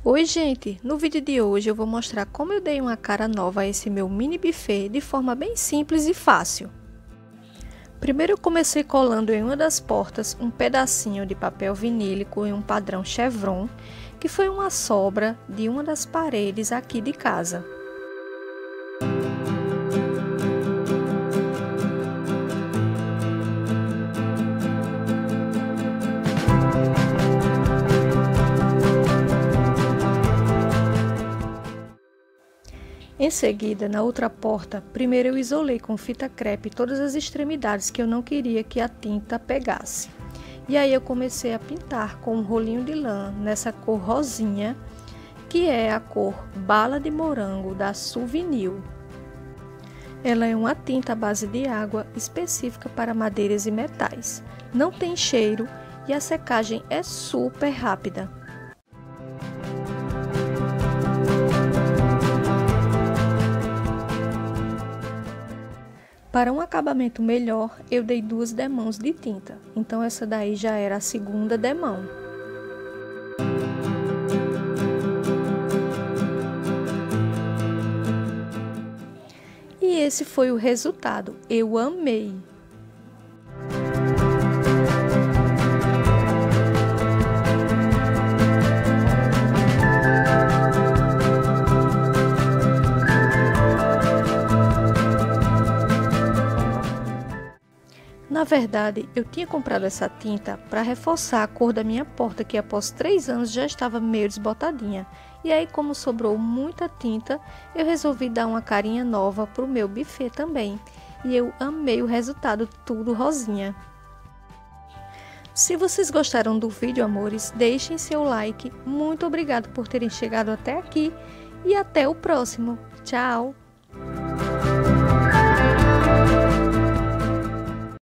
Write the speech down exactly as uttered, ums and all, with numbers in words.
Oi gente, no vídeo de hoje eu vou mostrar como eu dei uma cara nova a esse meu mini buffet de forma bem simples e fácil. Primeiro eu comecei colando em uma das portas um pedacinho de papel vinílico em um padrão chevron, que foi uma sobra de uma das paredes aqui de casa. Em seguida, na outra porta, primeiro eu isolei com fita crepe todas as extremidades que eu não queria que a tinta pegasse. E aí eu comecei a pintar com um rolinho de lã nessa cor rosinha, que é a cor Bala de Morango da Suvinil. Ela é uma tinta à base de água específica para madeiras e metais. Não tem cheiro e a secagem é super rápida. Para um acabamento melhor, eu dei duas demãos de tinta, então essa daí já era a segunda demão. E esse foi o resultado, eu amei! Na verdade, eu tinha comprado essa tinta para reforçar a cor da minha porta, que após três anos já estava meio desbotadinha. E aí, como sobrou muita tinta, eu resolvi dar uma carinha nova para o meu buffet também. E eu amei o resultado, tudo rosinha. Se vocês gostaram do vídeo, amores, deixem seu like. Muito obrigado por terem chegado até aqui e até o próximo. Tchau!